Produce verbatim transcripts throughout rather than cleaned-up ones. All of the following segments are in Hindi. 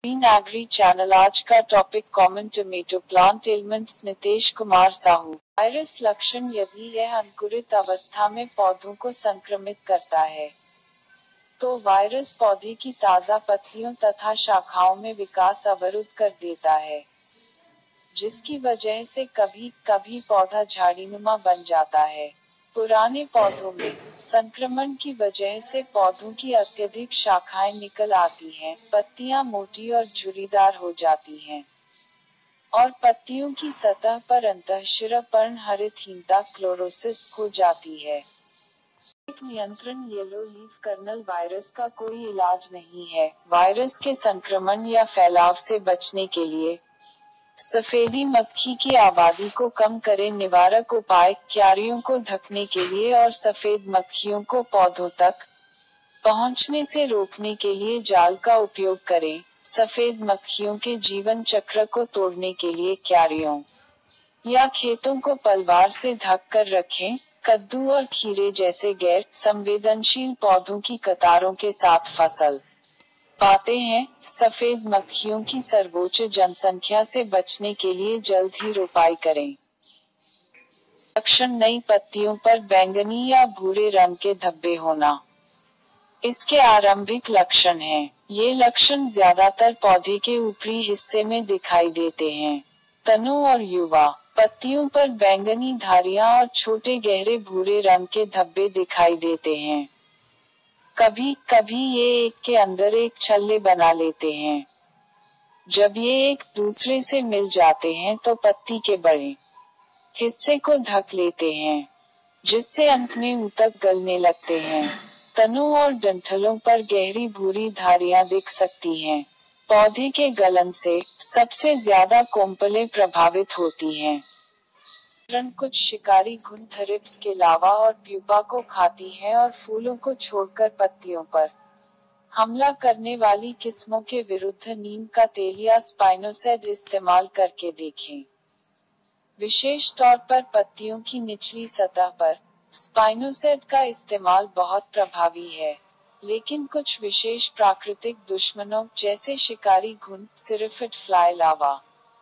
Green agree channel. आज का topic common tomato plant elements. Nitesh Kumar Sahu. Virus लक्षण। यदि यह अंकुरित अवस्था में पौधों को संक्रमित करता है तो वायरस पौधे की ताजा पत्तियों तथा शाखाओं में विकास अवरुद्ध कर देता है, जिसकी वजह से कभी कभी पौधा झाड़ीनुमा बन जाता है। पुराने पौधों में संक्रमण की वजह से पौधों की अत्यधिक शाखाएं निकल आती हैं, पत्तियां मोटी और झुर्रीदार हो जाती हैं और पत्तियों की सतह पर अंतःशिरा पर्णहरितहीनता क्लोरोसिस हो जाती है। एक नियंत्रण। येलो लीफ कर्नल वायरस का कोई इलाज नहीं है। वायरस के संक्रमण या फैलाव से बचने के लिए सफेदी मक्खी की आबादी को कम करें। निवारक उपाय: क्यारियों को ढकने के लिए और सफेद मक्खियों को पौधों तक पहुंचने से रोकने के लिए जाल का उपयोग करें। सफेद मक्खियों के जीवन चक्र को तोड़ने के लिए क्यारियों या खेतों को पलवार से ढक कर रखें। कद्दू और खीरे जैसे गैर संवेदनशील पौधों की कतारों के साथ फसल पाते हैं। सफेद मक्खियों की सर्वोच्च जनसंख्या से बचने के लिए जल्द ही रोपाई करें। लक्षण: नई पत्तियों पर बैंगनी या भूरे रंग के धब्बे होना इसके आरंभिक लक्षण हैं। ये लक्षण ज्यादातर पौधे के ऊपरी हिस्से में दिखाई देते हैं। तनों और युवा पत्तियों पर बैंगनी धारियां और छोटे गहरे भूरे रंग के धब्बे दिखाई देते हैं। कभी कभी ये एक के अंदर एक छल्ले बना लेते हैं। जब ये एक दूसरे से मिल जाते हैं तो पत्ती के बड़े हिस्से को ढक लेते हैं, जिससे अंत में ऊतक गलने लगते हैं। तनों और डंठलों पर गहरी भूरी धारियां दिख सकती हैं। पौधे के गलन से सबसे ज्यादा कोम्पलें प्रभावित होती हैं। कुछ शिकारी घुन थ्रिप्स के लावा और प्यूपा को खाती हैं और फूलों को छोड़कर पत्तियों पर हमला करने वाली किस्मों के विरुद्ध नीम का तेल या स्पाइनोसेड इस्तेमाल करके देखें। विशेष तौर पर पत्तियों की निचली सतह पर स्पाइनोसेड का इस्तेमाल बहुत प्रभावी है, लेकिन कुछ विशेष प्राकृतिक दुश्मनों जैसे शिकारी घुन, सिरिफिड फ्लाई लावा,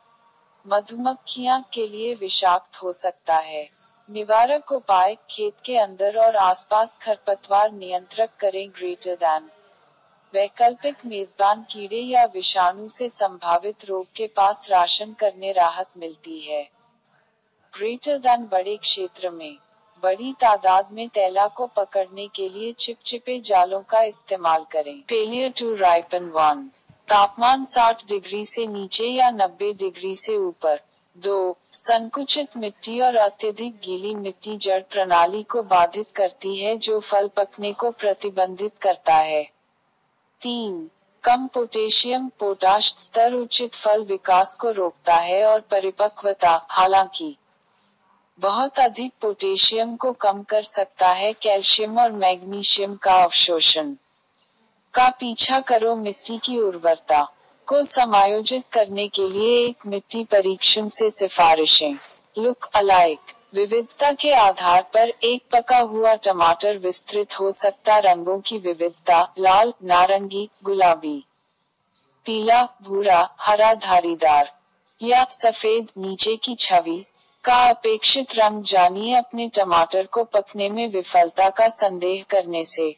मधुमक्खियां के लिए विषाक्त हो सकता है। निवारक उपाय: खेत के अंदर और आसपास खरपतवार नियंत्रक करें। ग्रेटर दैन वैकल्पिक मेजबान कीड़े या विषाणु से संभावित रोग के पास राशन करने राहत मिलती है। ग्रेटर दैन बड़े क्षेत्र में बड़ी तादाद में तैला को पकड़ने के लिए चिपचिपे जालों का इस्तेमाल करें। फेलियर टू राइपन वन तापमान साठ डिग्री से नीचे या नब्बे डिग्री से ऊपर। दो संकुचित मिट्टी और अत्यधिक गीली मिट्टी जड़ प्रणाली को बाधित करती है, जो फल पकने को प्रतिबंधित करता है। तीन कम पोटेशियम पोटाश स्तर उचित फल विकास को रोकता है और परिपक्वता, हालांकि बहुत अधिक पोटेशियम को कम कर सकता है। कैल्शियम और मैग्नीशियम का अवशोषण का पीछा करो। मिट्टी की उर्वरता को समायोजित करने के लिए एक मिट्टी परीक्षण से सिफारिशें। लुक अलाइक विविधता के आधार पर एक पका हुआ टमाटर विस्तृत हो सकता। रंगों की विविधता: लाल, नारंगी, गुलाबी, पीला, भूरा, हरा, धारीदार या सफेद। नीचे की छवि का अपेक्षित रंग जानिए। अपने टमाटर को पकने में विफलता का संदेह करने से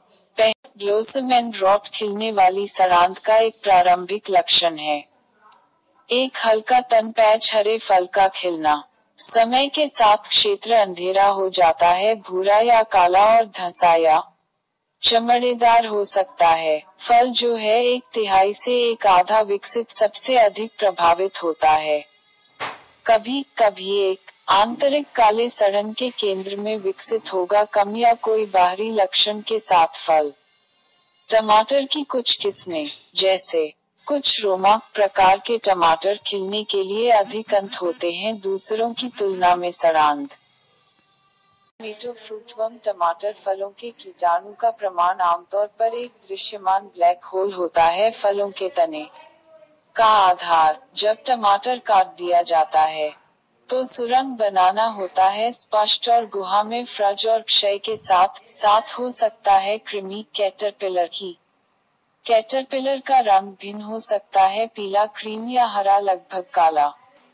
ब्लॉसम एंड रॉट खिलने वाली सड़ांध का एक प्रारंभिक लक्षण है। एक हल्का तन पैच हरे फल का खिलना। समय के साथ क्षेत्र अंधेरा हो जाता है, भूरा या काला और धंसा या चमड़ेदार हो सकता है। फल जो है एक तिहाई से एक आधा विकसित सबसे अधिक प्रभावित होता है। कभी कभी एक आंतरिक काले सड़न के केंद्र में विकसित होगा, कम या कोई बाहरी लक्षण के साथ फल। टमाटर की कुछ किस्में, जैसे कुछ रोमा प्रकार के टमाटर, खिलने के लिए अधिक अंत होते हैं, दूसरों की तुलना में सड़ांध। टमेटो फ्रूटवर्म टमाटर फलों के कीटाणु का प्रमाण आमतौर पर एक दृश्यमान ब्लैक होल होता है। फलों के तने का आधार: जब टमाटर काट दिया जाता है तो सुरंग बनाना होता है, स्पष्ट और गुहा में फ्रज और क्षय के साथ साथ हो सकता है कृमि, कैटरपिलर की कैटरपिलर का रंग भिन्न हो सकता है, पीला, क्रीम या हरा, लगभग काला।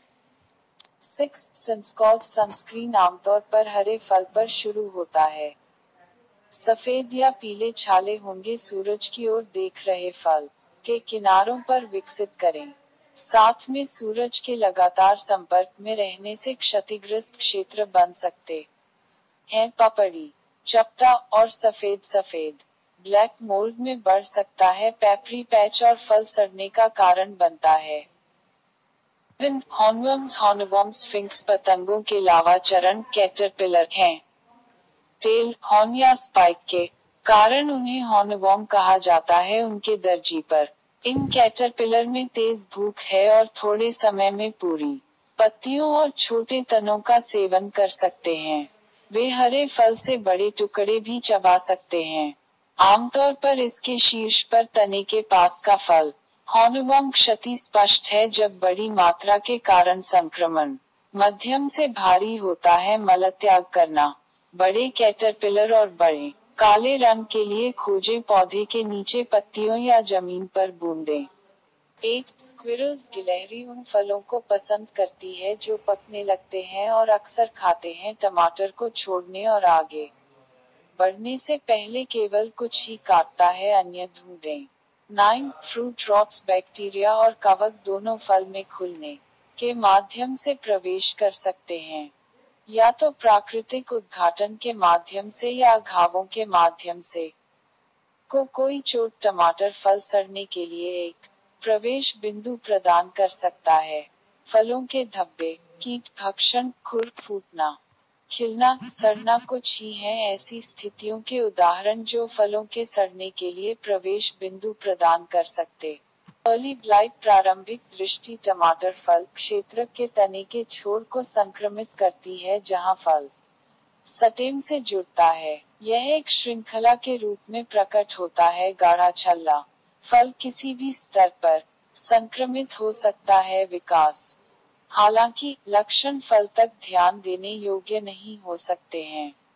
सिक्स सनस्कॉल्प सनस्क्रीन आमतौर पर हरे फल पर शुरू होता है। सफेद या पीले छाले होंगे। सूरज की ओर देख रहे फल के किनारों पर विकसित करें। साथ में सूरज के लगातार संपर्क में रहने से क्षतिग्रस्त क्षेत्र बन सकते हैं। पपड़ी, चपटा और सफेद सफेद ब्लैक मोल्ड में बढ़ सकता है। पेपरी पैच और फल सड़ने का कारण बनता है। हॉर्नवर्म्स हॉर्नवर्म्स स्फिंक्स पतंगों के लावा चरण कैटरपिलर हैं। टेल, हॉर्न या स्पाइक के कारण उन्हें हॉर्नवर्म कहा जाता है। उनके दर्जी पर इन कैटरपिलर में तेज भूख है और थोड़े समय में पूरी पत्तियों और छोटे तनों का सेवन कर सकते हैं। वे हरे फल से बड़े टुकड़े भी चबा सकते हैं। आमतौर पर इसके शीर्ष पर तने के पास का फल हॉर्नवर्म क्षति स्पष्ट है जब बड़ी मात्रा के कारण संक्रमण मध्यम से भारी होता है। मलत्याग करना, बड़े कैटरपिलर और बड़े काले रंग के लिए खोजें। पौधे के नीचे पत्तियों या जमीन पर बूंदें। एट स्क्विरल्स गिलहरी उन फलों को पसंद करती है जो पकने लगते हैं और अक्सर खाते हैं। टमाटर को छोड़ने और आगे बढ़ने से पहले केवल कुछ ही काटता है, अन्य ढूंढें। नाइन फ्रूट रॉट्स बैक्टीरिया और कवक दोनों फल में खुलने के माध्यम से प्रवेश कर सकते हैं, या तो प्राकृतिक उद्घाटन के माध्यम से या घावों के माध्यम से। को कोई चोट टमाटर फल सड़ने के लिए एक प्रवेश बिंदु प्रदान कर सकता है। फलों के धब्बे, कीट भक्षण, खुर फूटना, खिलना, सड़ना कुछ ही हैं ऐसी स्थितियों के उदाहरण जो फलों के सड़ने के लिए प्रवेश बिंदु प्रदान कर सकते। अर्ली ब्लाइट प्रारंभिक दृष्टि टमाटर फल क्षेत्र के तने के छोर को संक्रमित करती है जहां फल स्टेम से जुड़ता है। यह एक श्रृंखला के रूप में प्रकट होता है। गाढ़ा छल्ला फल किसी भी स्तर पर संक्रमित हो सकता है। विकास, हालांकि लक्षण फल तक ध्यान देने योग्य नहीं हो सकते हैं।